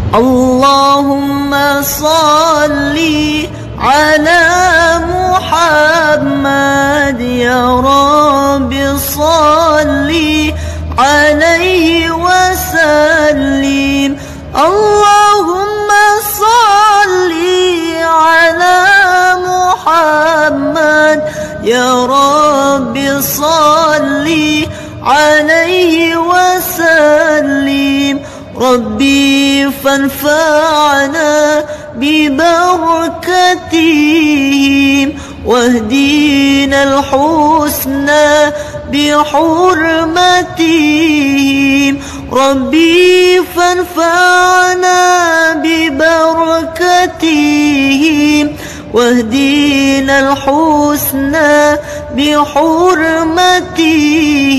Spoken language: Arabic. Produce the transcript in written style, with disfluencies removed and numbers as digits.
اللهم صل على محمد يا رب صل عليه وسلم. اللهم صل على محمد يا رب صل عليه وسلم. ربي فانفعنا ببركتهم واهدينا الحسنى بحرمتهم. ربي فانفعنا ببركتهم واهدينا الحسنى بحرمتهم.